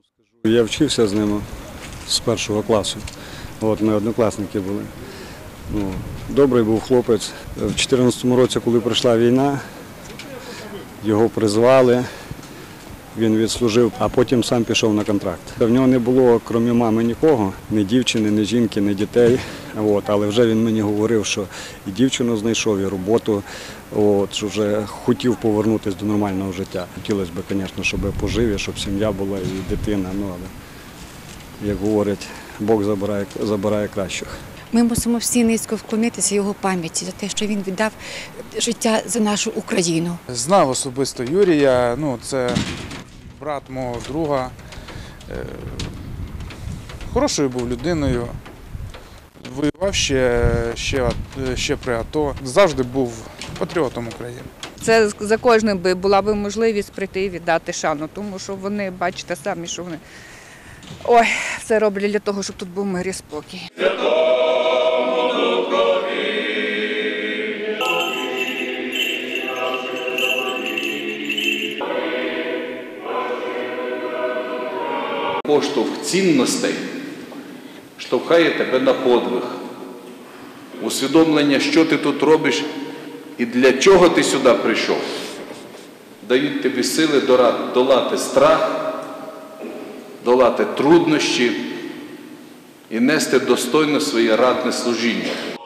Я вчився з ним з першого класу. Ми однокласники були. Добрий був хлопець. У 2014 році, коли прийшла війна, його призвали, він відслужив, а потім сам пішов на контракт. В нього не було, крім мами, нікого, ні дівчини, ні жінки, ні дітей. Але вже він мені говорив, що і дівчину знайшов, і роботу, що вже хотів повернутися до нормального життя. Хотілося б, звісно, щоб пожив, щоб сім'я була і дитина. Але, як говорять, Бог забирає кращих. Ми мусимо всі низько вклонитися його пам'яті за те, що він віддав життя за нашу Україну. Знав особисто Юрія, це брат мого друга, хорошою був людиною, воював ще при АТО, завжди був патріотом України. Це за кожним була б можливість прийти і віддати шану, тому що вони, бачите самі, що вони все роблять для того, щоб тут був мир і спокій. Поштовх цінностей штовхає тебе на подвиг, усвідомлення, що ти тут робиш і для чого ти сюди прийшов. Дають тобі сили долати страх, долати труднощі і нести достойно своє ратне служіння.